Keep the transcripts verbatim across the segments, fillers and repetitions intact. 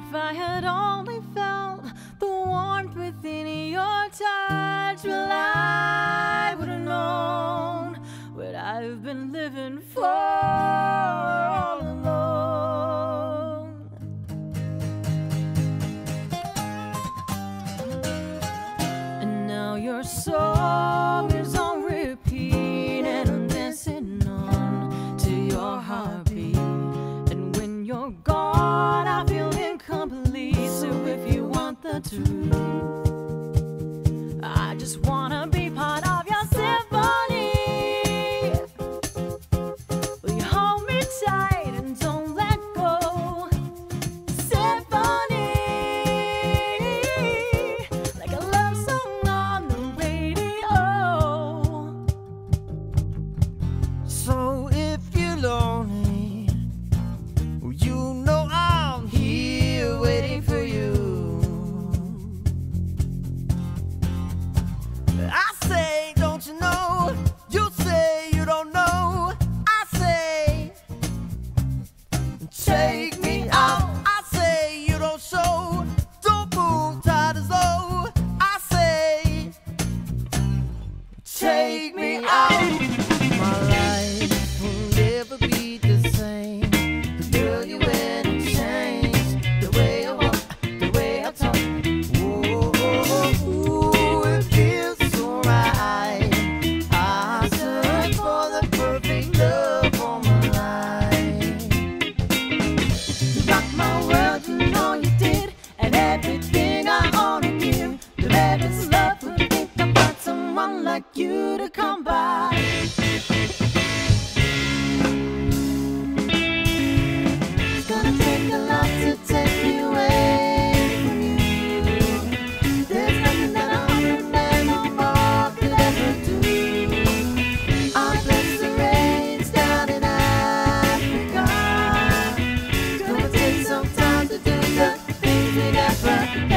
If I had only felt the warmth within your touch, well, I would have known what I've been living for all alone. And now your song is on repeat, and I'm dancing on to your heartbeat. And when you're gone, I feel incomplete. So if you want the truth, I just wanna be part of your symphony. Will you hold me tight and don't let go? Symphony, like a love song on the radio. So if you're lonely, you know I'm here waiting for you. I say, don't you know? You say you don't know. I say, take me out. I say, you don't show. Don't move tight as though. I say, take me out. My life will never be the same. The girl you went and changed the way I walk, the way I talk. Ooh, ooh, ooh, it feels so right. I search for the perfect love for my life. You rocked my world, you know you did, and everything I own to give. The baby's love would think about someone like you to come by. It's gonna take a lot to take me away from you. There's nothing that a hundred men or more could ever do. I bless the rains down in Africa. It's gonna take some time to do the things we never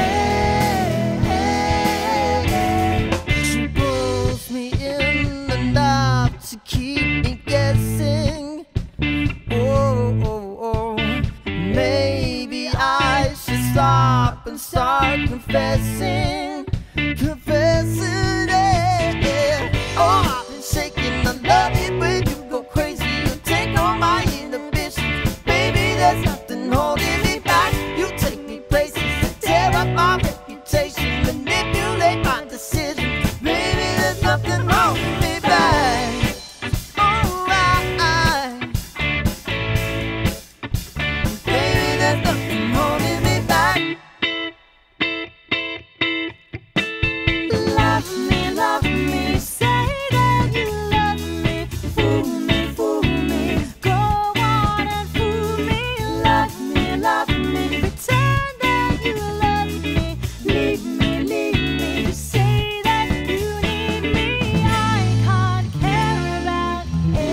had. She pulls me in enough to keep me guessing. Oh, oh, oh. Maybe I should stop and start confessing, confessing, yeah, yeah. Oh, I've been shaking. I love it when you go crazy. You take all my inhibitions, baby. There's nothing holding me back. You take me places to tear up my reputation, manipulate my decisions. Baby, there's nothing holding me back. Oh, I, baby, there's nothing holding me back. Love me, love me, say that you love me. Fool me, fool me, go on and fool me. Love me, love me, pretend that you love me. Leave me, leave me, say that you need me. I can't care about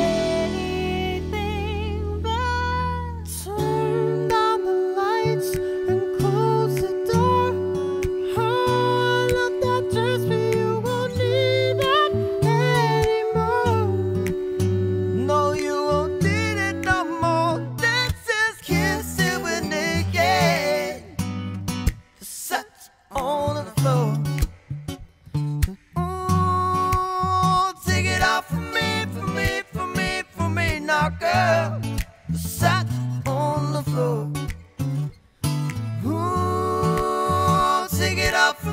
anything but Turn down the lights and close the door. Oh, I love that dress, but you won't need it anymore. No, you won't need it no more. Dances, kissing, we're naked. Such on the floor. Ooh, take it off for me, for me, for me, for me now, girl. Sat on the floor. Ooh, take it off for